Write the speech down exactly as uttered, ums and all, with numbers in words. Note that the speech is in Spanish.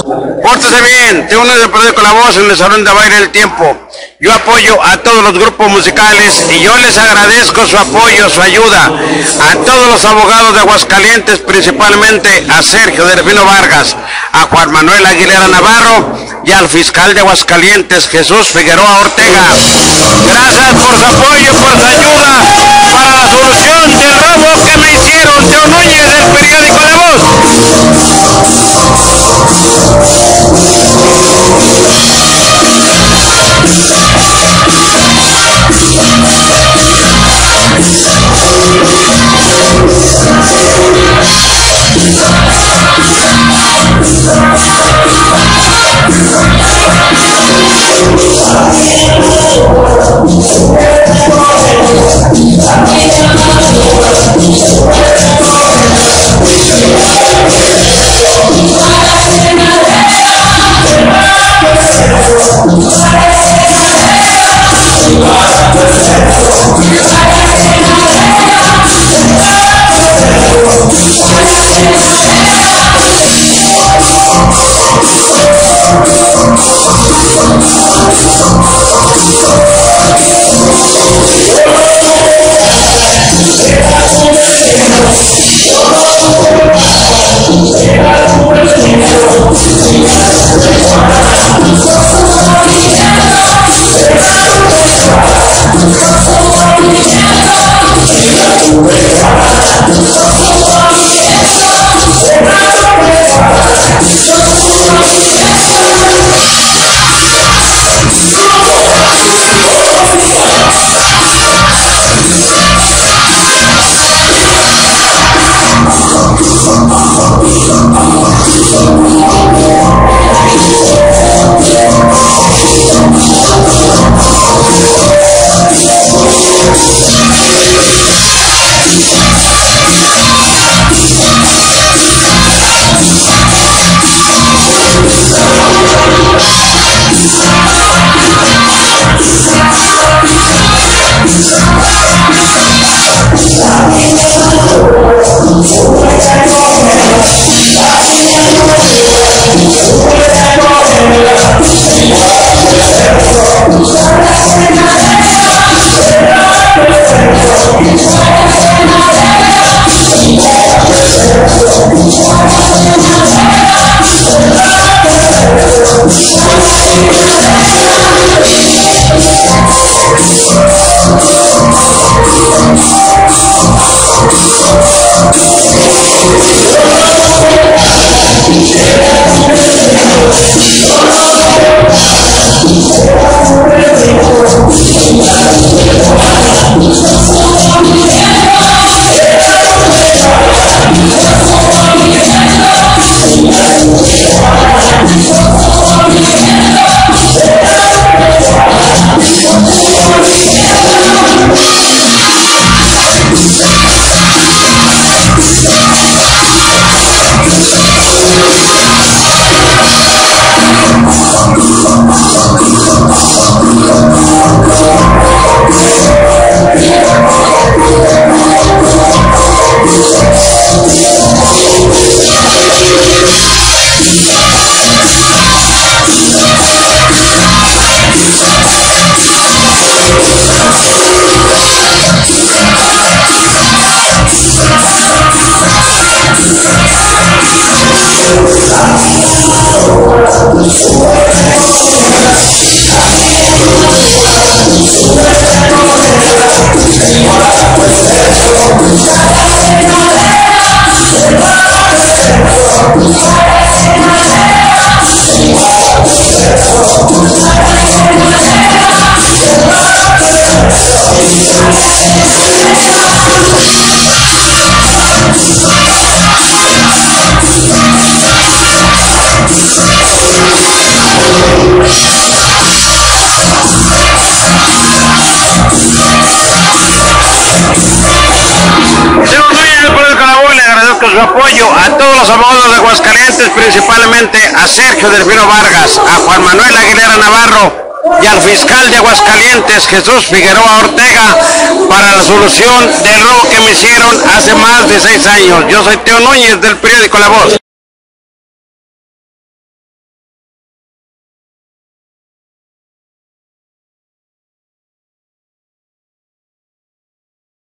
Pórtese bien, te unes del periódico La Voz en el Salón de Baile del Tiempo. Yo apoyo a todos los grupos musicales y yo les agradezco su apoyo, su ayuda, a todos los abogados de Aguascalientes, principalmente a Sergio Delfino Vargas, a Juan Manuel Aguilera Navarro y al fiscal de Aguascalientes, Jesús Figueroa Ortega. Gracias por su apoyo, por su ayuda para la solución del robo que me hicieron. Teo Núñez del periódico La Voz. Su apoyo a todos los abogados de Aguascalientes, principalmente a Sergio Delfino Vargas, a Juan Manuel Aguilera Navarro y al fiscal de Aguascalientes, Jesús Figueroa Ortega, para la solución del robo que me hicieron hace más de seis años. Yo soy Teo Núñez del periódico La Voz.